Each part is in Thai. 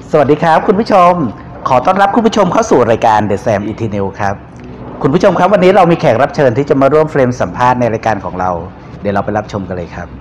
สวัสดีครับคุณผู้ชมขอต้อนรับคุณผู้ชมเข้าสู่รายการ The Sam Eternal ครับคุณผู้ชมครับวันนี้เรามีแขกรับเชิญที่จะมาร่วมเฟรมสัมภาษณ์ในรายการของเราเดี๋ยวเราไปรับชมกันเลยครับ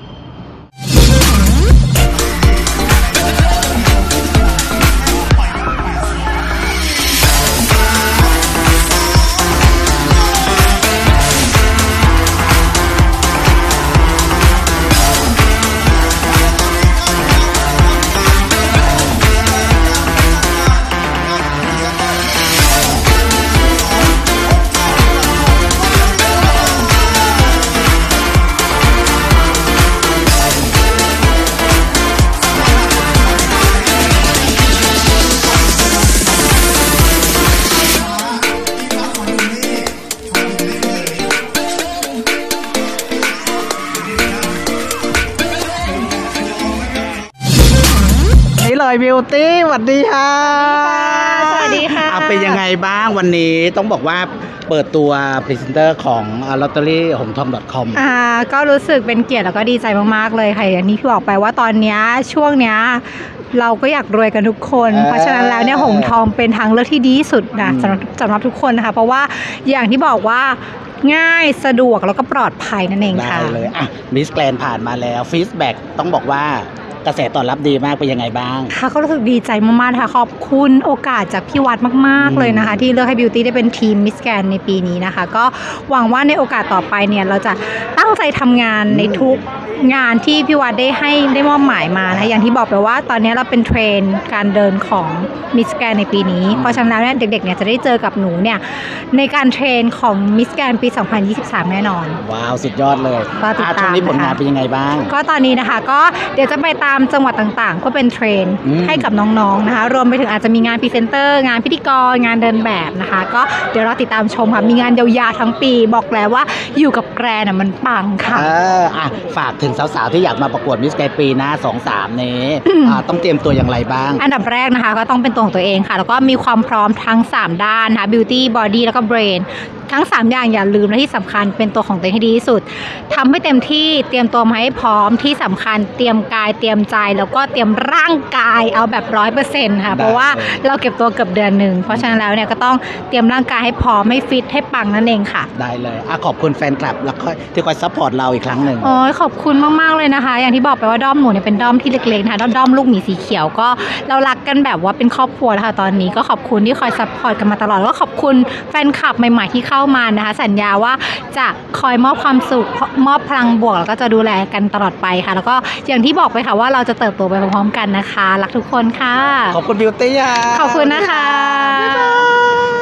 เลยบิวตี้สวัสดีค่ะสวัสดีค่ะเป็นยังไงบ้างวันนี้ต้องบอกว่าเปิดตัวพรีเซนเตอร์ของลอตเตอรี่หงทอง .com ก็รู้สึกเป็นเกียรติแล้วก็ดีใจมากๆเลยค่ะอย่างที่พี่บอกไปว่าตอนนี้ช่วงเนี้ยเราก็อยากรวยกันทุกคนเพราะฉะนั้นแล้วเนี่ยหงทองเป็นทางเลือกที่ดีที่สุดนะสำหรับทุกคนนะคะเพราะว่าอย่างที่บอกว่าง่ายสะดวกแล้วก็ปลอดภัยนั่นเองค่ะได้เลยมิสแกรนผ่านมาแล้วฟีดแบ็กต้องบอกว่ากระแสตอบรับดีมากเป็นยังไงบ้างค่ะก็รู้สึกดีใจมากๆค่ะขอบคุณโอกาสจากพี่วัดมากๆเลยนะคะที่เลือกให้บิวตี้ได้เป็นทีมมิสแกรนในปีนี้นะคะก็หวังว่าในโอกาสต่อไปเนี่ยเราจะตั้งใจทำงานในทุกงานที่พี่วัดได้มอบหมายมานะอย่างที่บอกไปว่าตอนนี้เราเป็นเทรนการเดินของมิสแกรนในปีนี้เพราะฉะนั้นแล้วเนี่ยเด็กๆเนี่ยจะได้เจอกับหนูเนี่ยในการเทรนของมิสแกรนปี2023แน่นอนว้าวสุดยอดเลยช่วงนี้ผลงานเป็นยังไงบ้างก็ตอนนี้นะคะก็เดี๋ยวจะไปตามจังหวัดต่างๆก็เป็นเทรนให้กับน้องๆนะคะรวมไปถึงอาจจะมีงานพรีเซนเตอร์งานพิธีกรงานเดินแบบนะคะก็เดี๋ยวเราติดตามชมค่ะมีงานยาวๆทั้งปีบอกแล้วว่าอยู่กับแกรนมันปังค่ะฝากถึงสาวๆที่อยากมาประกวดมิสแกรนปีหน้า 2-3 นี้ต้องเตรียมตัวอย่างไรบ้างอันดับแรกนะคะก็ต้องเป็นตัวของตัวเองค่ะแล้วก็มีความพร้อมทั้ง3ด้านนะคะ beauty body แล้วก็ brain ทั้ง3อย่างอย่าลืมและที่สำคัญเป็นตัวของตัวเองให้ดีที่สุดทำให้เต็มที่เตรียมตัวมาให้พร้อมที่สำคัญเตรียมกายเตรียมใจแล้วก็เตรียมร่างกายเอาแบบ 100% ค่ะเพราะว่าเราเก็บตัวเกือบเดือนหนึ่งเพราะฉะนั้นแล้วเนี่ยก็ต้องเตรียมร่างกายให้พร้อมให้ฟิตให้ปังนั่นเองค่ะได้เลยขอบคุณแฟนคลับแล้วที่คอยซัพพอร์ตเราอีกครั้งหนึ่งขอบคุณมากๆเลยนะคะอย่างที่บอกไปว่าด้อมหนูเนี่ยเป็นด้อมที่เล็กๆนะคะด้อมลูกหมีสีเขียวก็เรารักกันแบบว่าเป็นครอบครัวแล้วค่ะตอนนี้ก็ขอบคุณที่คอยซัพพอร์ตกันมาตลอดแล้วก็ขอบคุณแฟนคลับใหม่ๆที่เข้ามานะคะสัญญาว่าจะคอยมอบความสุขมอบพลังบวกแล้วก็จะดูแลกันตลอดไปค่ะแล้วก็อย่างที่บอกไปค่ะว่าเราจะเติบโตไปพร้อมๆกันนะคะรักทุกคนค่ะขอบคุณบิวตี้ขอบคุณนะคะ